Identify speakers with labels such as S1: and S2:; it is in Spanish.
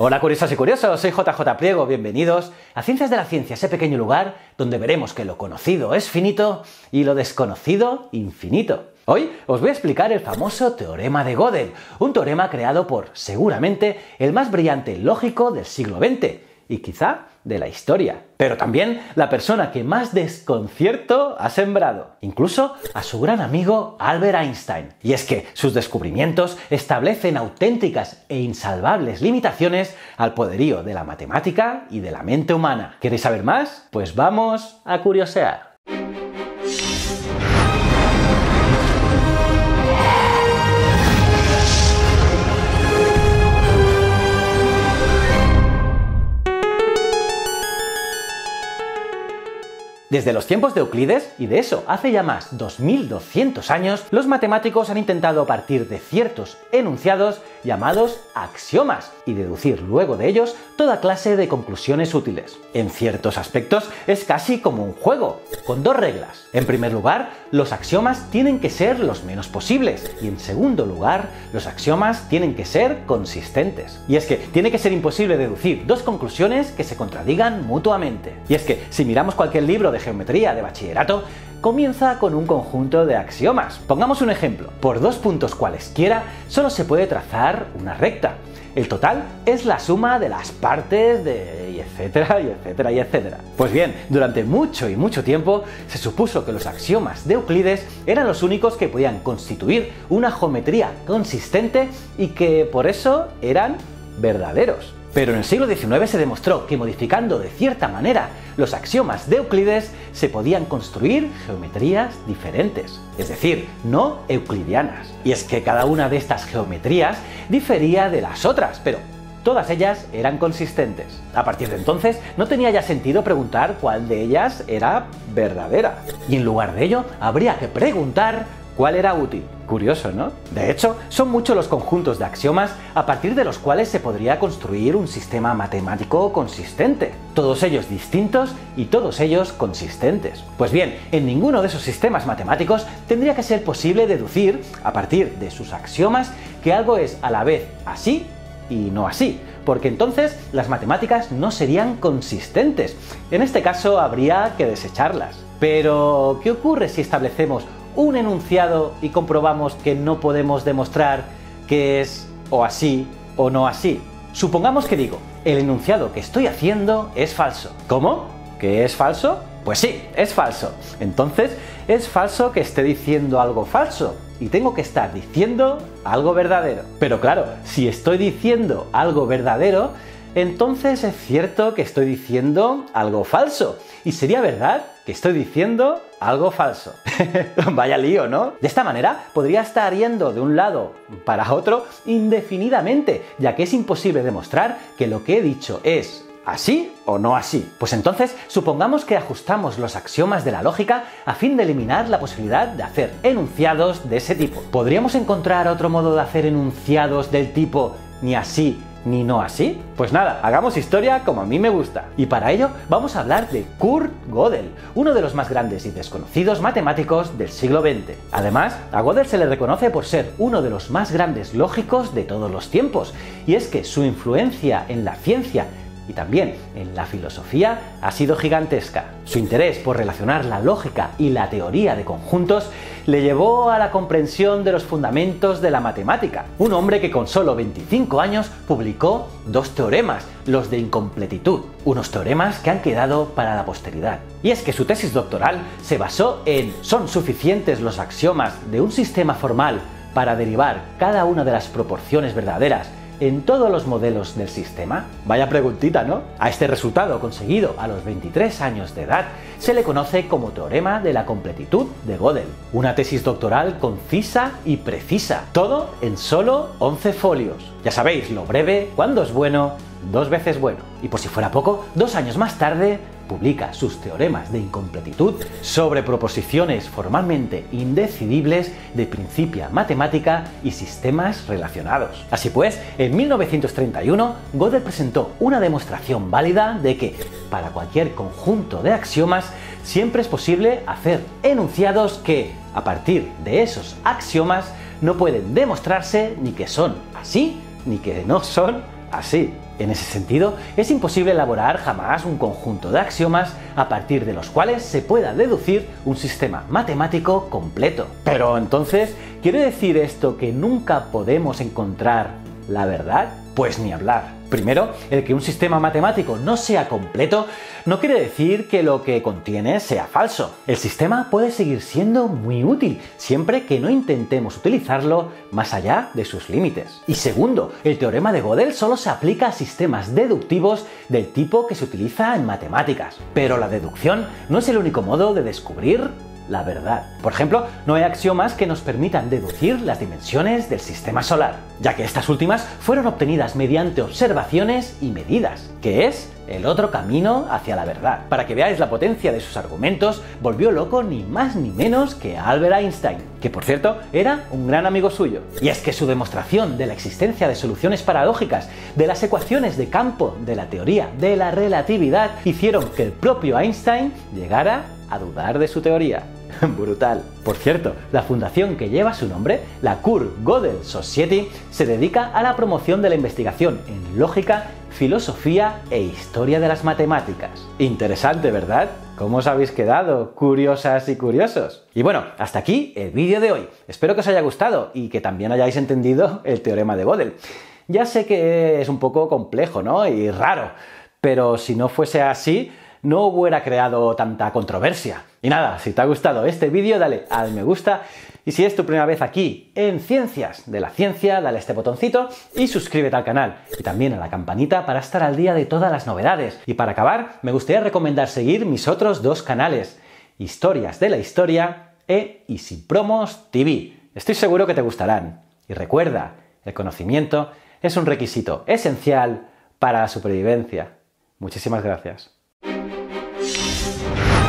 S1: Hola curiosas y curiosos, soy JJ Pliego, bienvenidos a Ciencias de la Ciencia, ese pequeño lugar donde veremos que lo conocido es finito y lo desconocido infinito. Hoy os voy a explicar el famoso teorema de Gödel, un teorema creado por, seguramente, el más brillante lógico del siglo XX y quizá de la historia, pero también la persona que más desconcierto ha sembrado, incluso a su gran amigo Albert Einstein. Y es que sus descubrimientos establecen auténticas e insalvables limitaciones al poderío de la matemática y de la mente humana. ¿Queréis saber más? Pues vamos a curiosear. Desde los tiempos de Euclides, y de eso hace ya más 2200 años, los matemáticos han intentado partir de ciertos enunciados llamados axiomas y deducir luego de ellos toda clase de conclusiones útiles. En ciertos aspectos es casi como un juego, con dos reglas. En primer lugar, los axiomas tienen que ser los menos posibles y en segundo lugar, los axiomas tienen que ser consistentes. Y es que tiene que ser imposible deducir dos conclusiones que se contradigan mutuamente. Y es que si miramos cualquier libro de geometría de bachillerato, comienza con un conjunto de axiomas. Pongamos un ejemplo. Por dos puntos cualesquiera solo se puede trazar una recta. El total es la suma de las partes de... y etcétera, y etcétera, y etcétera. Pues bien, durante mucho y mucho tiempo se supuso que los axiomas de Euclides eran los únicos que podían constituir una geometría consistente y que por eso eran verdaderos. Pero en el siglo XIX se demostró que modificando de cierta manera los axiomas de Euclides se podían construir geometrías diferentes, es decir, no euclidianas. Y es que cada una de estas geometrías difería de las otras, pero todas ellas eran consistentes. A partir de entonces no tenía ya sentido preguntar cuál de ellas era verdadera. Y en lugar de ello habría que preguntar cuál era útil. Curioso, ¿no? De hecho, son muchos los conjuntos de axiomas a partir de los cuales se podría construir un sistema matemático consistente. Todos ellos distintos y todos ellos consistentes. Pues bien, en ninguno de esos sistemas matemáticos tendría que ser posible deducir, a partir de sus axiomas, que algo es a la vez así y no así, porque entonces las matemáticas no serían consistentes. En este caso habría que desecharlas. Pero, ¿qué ocurre si establecemos un enunciado y comprobamos que no podemos demostrar que es o así o no así? Supongamos que digo, el enunciado que estoy haciendo es falso. ¿Cómo? ¿Que es falso? Pues sí, es falso. Entonces, es falso que esté diciendo algo falso y tengo que estar diciendo algo verdadero. Pero claro, si estoy diciendo algo verdadero, entonces es cierto que estoy diciendo algo falso. Y sería verdad que estoy diciendo algo falso. Vaya lío, ¿no? De esta manera podría estar yendo de un lado para otro indefinidamente, ya que es imposible demostrar que lo que he dicho es así o no así. Pues entonces, supongamos que ajustamos los axiomas de la lógica a fin de eliminar la posibilidad de hacer enunciados de ese tipo. ¿Podríamos encontrar otro modo de hacer enunciados del tipo ni así ni no así? Pues nada, hagamos historia como a mí me gusta. Y para ello vamos a hablar de Kurt Gödel, uno de los más grandes y desconocidos matemáticos del siglo XX. Además, a Gödel se le reconoce por ser uno de los más grandes lógicos de todos los tiempos, y es que su influencia en la ciencia y también en la filosofía ha sido gigantesca. Su interés por relacionar la lógica y la teoría de conjuntos le llevó a la comprensión de los fundamentos de la matemática. Un hombre que con solo 25 años publicó dos teoremas, los de incompletitud, unos teoremas que han quedado para la posteridad. Y es que su tesis doctoral se basó en ¿son suficientes los axiomas de un sistema formal para derivar cada una de las proporciones verdaderas en todos los modelos del sistema? Vaya preguntita, ¿no? A este resultado conseguido a los 23 años de edad se le conoce como teorema de la completitud de Gödel. Una tesis doctoral concisa y precisa, todo en solo 11 folios. Ya sabéis, lo breve, cuando es bueno, dos veces bueno. Y por si fuera poco, 2 años más tarde publica sus teoremas de incompletitud sobre proposiciones formalmente indecidibles de Principia Mathematica y sistemas relacionados. Así pues, en 1931, Gödel presentó una demostración válida de que, para cualquier conjunto de axiomas, siempre es posible hacer enunciados que, a partir de esos axiomas, no pueden demostrarse ni que son así, ni que no son así. En ese sentido, es imposible elaborar jamás un conjunto de axiomas a partir de los cuales se pueda deducir un sistema matemático completo. Pero entonces, ¿quiere decir esto que nunca podemos encontrar la verdad? Pues ni hablar. Primero, el que un sistema matemático no sea completo no quiere decir que lo que contiene sea falso. El sistema puede seguir siendo muy útil siempre que no intentemos utilizarlo más allá de sus límites. Y segundo, el teorema de Gödel solo se aplica a sistemas deductivos del tipo que se utiliza en matemáticas. Pero la deducción no es el único modo de descubrir la verdad. Por ejemplo, no hay axiomas que nos permitan deducir las dimensiones del sistema solar, ya que estas últimas fueron obtenidas mediante observaciones y medidas, que es el otro camino hacia la verdad. Para que veáis la potencia de sus argumentos, volvió loco ni más ni menos que Albert Einstein, que por cierto era un gran amigo suyo. Y es que su demostración de la existencia de soluciones paradójicas de las ecuaciones de campo de la teoría de la relatividad hicieron que el propio Einstein llegara a dudar de su teoría. Brutal. Por cierto, la fundación que lleva su nombre, la Kurt Gödel Society, se dedica a la promoción de la investigación en lógica, filosofía e historia de las matemáticas. Interesante, ¿verdad? ¿Cómo os habéis quedado, curiosas y curiosos? Y bueno, hasta aquí el vídeo de hoy. Espero que os haya gustado y que también hayáis entendido el teorema de Gödel. Ya sé que es un poco complejo, ¿no? Y raro, pero si no fuese así, no hubiera creado tanta controversia. Y nada, si te ha gustado este vídeo, dale al me gusta. Y si es tu primera vez aquí en Ciencias de la Ciencia, dale a este botoncito y suscríbete al canal. Y también a la campanita para estar al día de todas las novedades. Y para acabar, me gustaría recomendar seguir mis otros dos canales, Historias de la Historia e Easy Promos TV. Estoy seguro que te gustarán. Y recuerda, el conocimiento es un requisito esencial para la supervivencia. Muchísimas gracias.